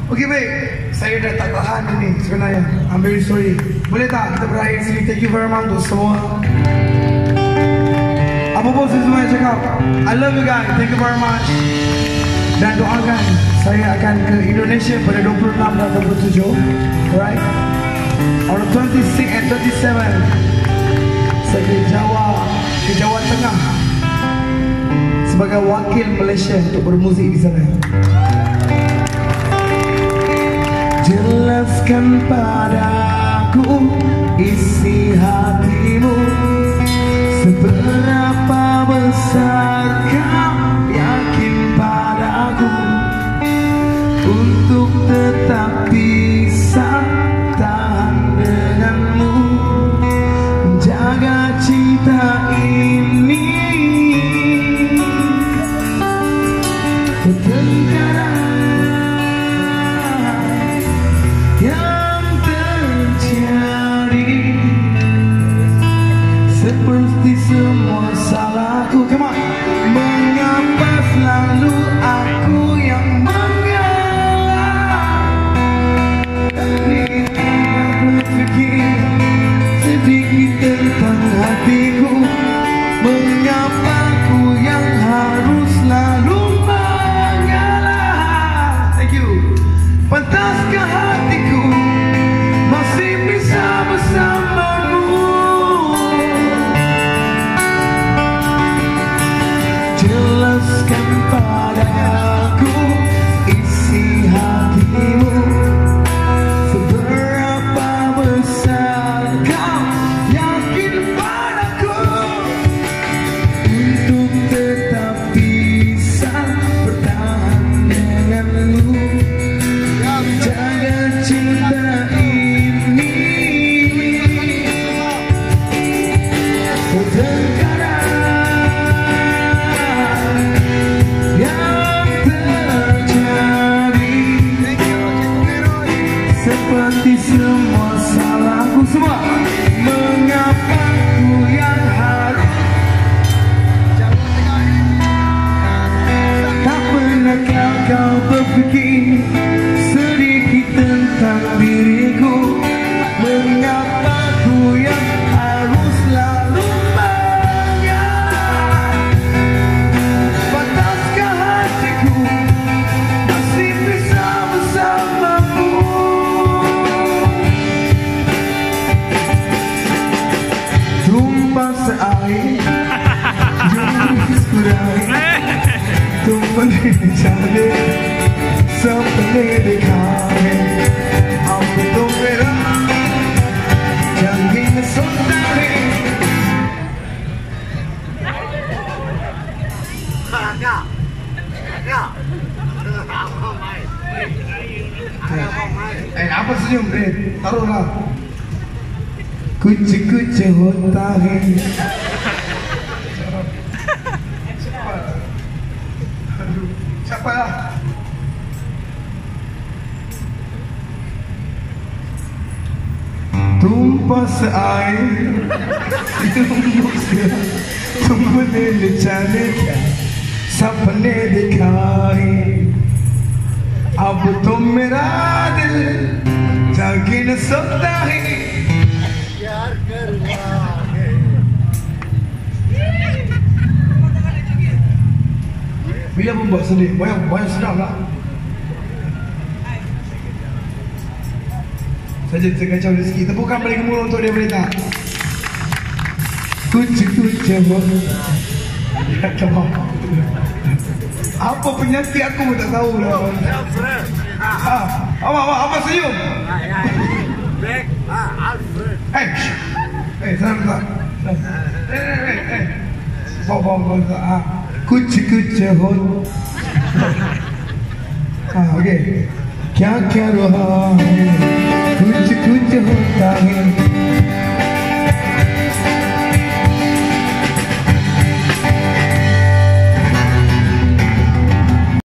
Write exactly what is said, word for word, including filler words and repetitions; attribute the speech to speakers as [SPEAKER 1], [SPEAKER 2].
[SPEAKER 1] Okey baik, saya dah tak tahan ini sebenarnya. I'm very sorry. Boleh tak kita berakhir sini? Thank you very much untuk semua. Apa pun saya semua cakap, I love you guys. Thank you very much. Dan doakan saya akan ke Indonesia pada dua puluh enam dan dua puluh tujuh. Alright. On the twenty-six and twenty-seven saya ke Jawa, ke Jawa Tengah sebagai wakil Malaysia untuk bermuzik di sana. Jelaskan padaku isi hatimu, seberapa besar kau yakin padaku untuk tetap bisa tahan denganmu, jaga cinta ini. Pertengkaran yang terjadi seperti semua salahku. Come on. Mengapa selalu aku yang mengalah? Tadi tidak berpikir sedikit tentang hatiku. Mengapa ku yang harus selalu mengalah? Thank you. Pantaskah hatiku masih bisa bersamamu? Jelaskan padaku isi hatimu, seberapa besar kau yakin padaku untuk tetap bisa bertahan denganmu, jaga cinta ini. Pertengkaran yang terjadi seperti semua salahku semua. Mengapa ku yang harus? Tak pernahkah kau berfikir sedikit tentang diriku? Mengapa ku yang harus selalu mengalah? Pantaskah hatiku masih bisa bersamamu? Tumpah seair yang kurai, tumpah di cantik sapne dikhane. Aku tuh mera jangan sundari.
[SPEAKER 2] Kak, kak,
[SPEAKER 1] Eh, apa senyum, Red? Taruhlah. Kuch-kuch hota hai. Aduh, siapa lah? Tumpah seair तुमने न जाने क्या सपने दिखाए, अब तुम मेरा दिल जागे न सकता है।
[SPEAKER 2] प्यार करवा
[SPEAKER 1] bila membuat sedih, banyak banyak sedap lah. Saja terkacau rezeki. Tepukan balik ke mulut untuk dia, boleh tak? Kucu-kucu apa penyakit aku pun tak tahu lah. Ah, apa apa apa senyum?
[SPEAKER 2] Black, ah, Alfred.
[SPEAKER 1] Eh, eh, sana tak. Eh, eh, eh. Bawa bawa bawa. Ah, kucu-kucu hot. Ah, okay. क्या क्या रहा है